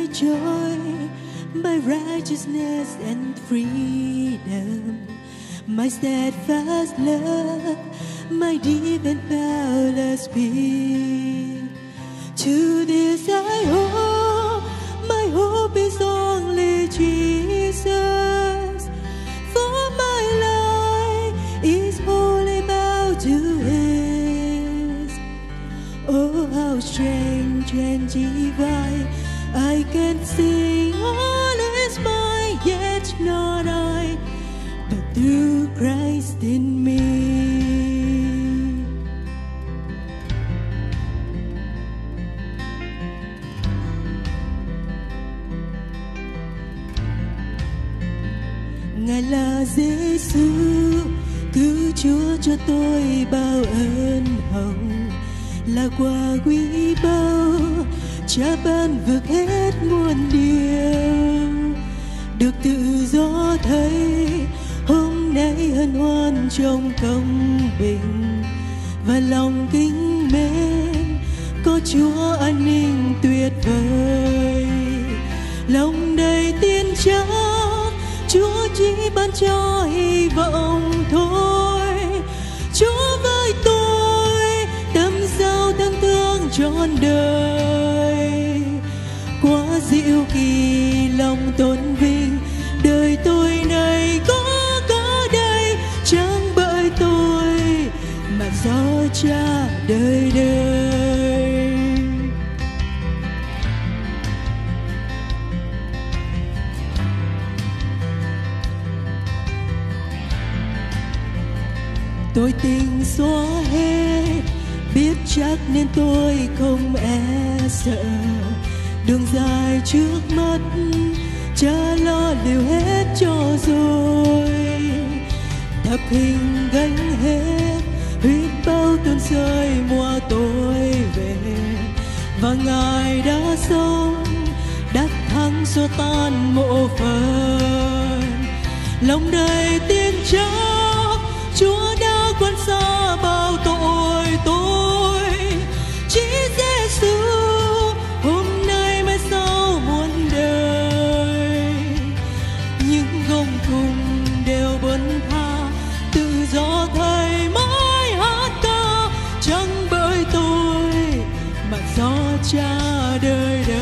joy, my righteousness and freedom, my steadfast love, my deep and boundless peace. To this I hope, my hope is only Jesus, for my life is wholly bound to His. Oh, how strange and divine, I can sing all is mine, yet not I, but through Christ in me. Ngài là Giêsu, cứu Chúa cho tôi bao ơn hồng, là quà quý báu, Cha ban vượt hết muôn điều. Được tự do thấy hôm nay hân hoan trong công bình, và lòng kính mến có Chúa an ninh tuyệt vời. Lòng đầy tin chắc Chúa chỉ ban cho hy vọng thôi. Chúa với tôi tâm giao thân thương trọn đời, quá dịu kỳ lòng tôn vinh. Đời tôi này có đây, chẳng bởi tôi mà do Cha đời đời. Tôi tình xóa hết, biết chắc nên tôi không e sợ. Đường dài trước mắt, Cha lo liệu hết cho rồi. Thập hình gánh hết, huyết bao tuôn rơi mùa tôi về. Và Ngài đã sống, đắc thắng xua tan mộ phần. Lòng đầy tin chắc Chúa đã quan xa bao tội tôi. Chỉ Giêsu hôm nay mai sau muôn đời, những gông cùng đều bấn tha, tự do Thầy mãi hát ca. Chẳng bởi tôi mà do Cha đời đời.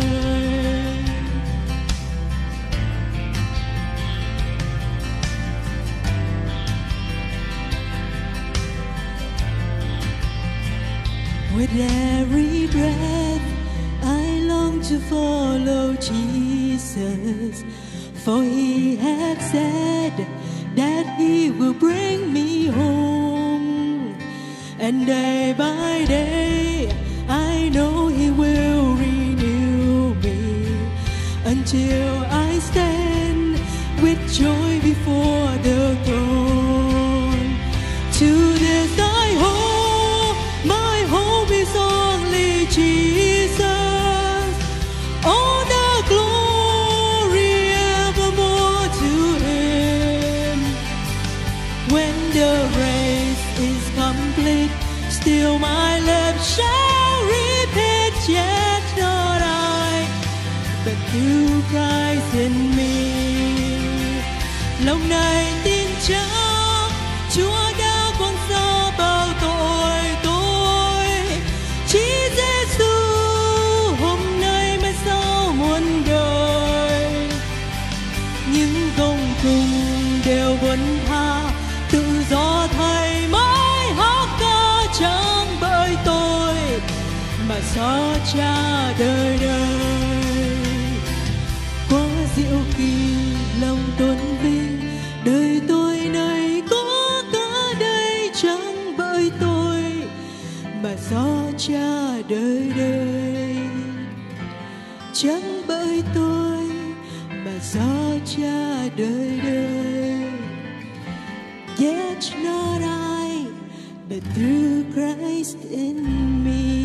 With every breath, I long to follow Jesus, for He had said that He will bring me home. And day by day, I know He will renew me, until I stand with joy before the throne. To this I hope, my hope is only Jesus. All the glory evermore to Him. When the race is complete, still my lips shall repeat, yet not I, but through Christ in me. Lòng này tin chắc Chúa đã quăng xa bao tội tôi. Chỉ Giêsu hôm nay mai sau muôn đời, những gông cùng đều buồn tha, tự do Thầy mãi hát ca. Chẳng bởi tôi mà do Cha đời đời, quá diệu kỳ lòng tôn vinh. Đời tôi này có cả đây, chẳng bởi tôi mà do Cha đời đời. Chẳng bởi tôi mà do Cha đời đời. Yet not I, but through Christ in me.